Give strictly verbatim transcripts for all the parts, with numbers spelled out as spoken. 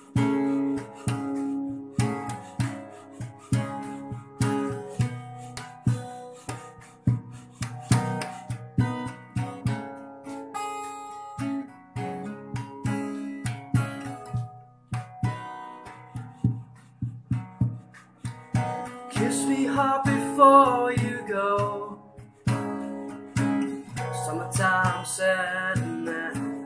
Kiss me hard before you go. Summertime sadness.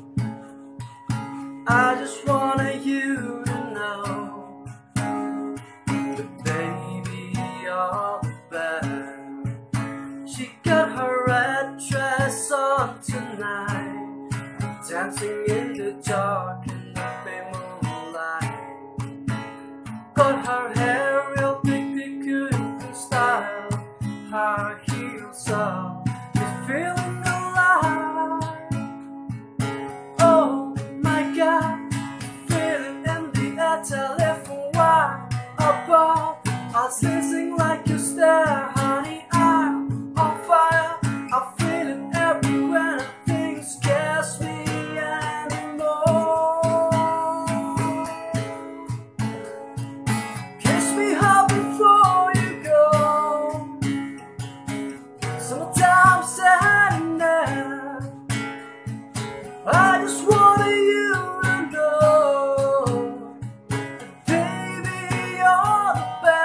I just wanted you to know that baby you're the best. She got her red dress on tonight, dancing in the dark in the May moonlight. Got her hair real big, big, good in style, high heels up, she's feeling alive. Oh my God, feel it in the air, tell it for why above. I was listening like you stare, honey, I'm on fire. I feel it everywhere, nothing scares me anymore. Kiss me hard before you go. Summertime sadness. I just wanted you to know that baby you're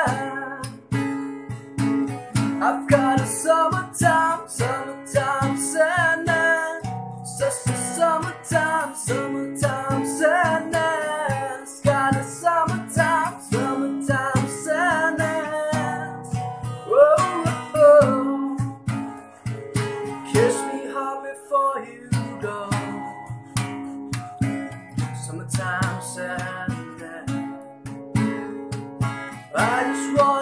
the best. I've got a summertime, summertime sadness. Just a summertime, summertime sadness. Got a summertime, summertime sadness. Whoa, whoa. Kiss me hard before you go. Summertime sadness. I just want